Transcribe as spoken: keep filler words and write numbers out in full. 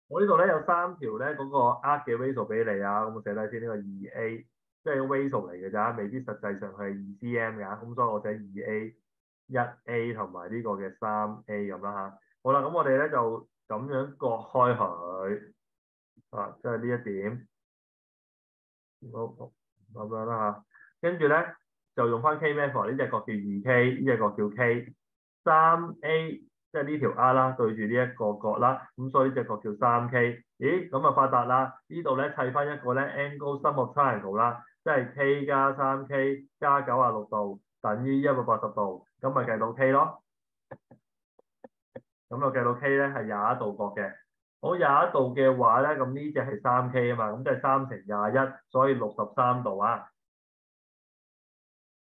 我呢度咧有三條咧嗰個 arc 嘅 ratio 俾你啊，咁我寫低先呢個二 A，即係 ratio 嚟嘅咋，未必實際上係二 cm 㗎，咁所以我寫二 A、一 A 同埋呢個嘅三 A 咁啦嚇。好啦，咁我哋咧就咁樣割開佢啊，即係呢一點，好好咁樣啦嚇。跟住咧就用翻 K method，呢隻角叫二 K，呢隻角叫 K，三 A 即係呢條 R 啦，對住呢一個角啦，咁所以呢隻角叫三 K。咦，咁啊發達啦！呢度咧砌翻一個咧 angle sum of triangle 啦，即係 K 加三 K 加九十六度等於一百八十度，咁咪計到 K 咯。咁就計到 K 咧係廿一度角嘅。好，廿一度嘅話咧，咁呢只係三 K 啊嘛，咁即係三乘廿一，所以六十三度啊。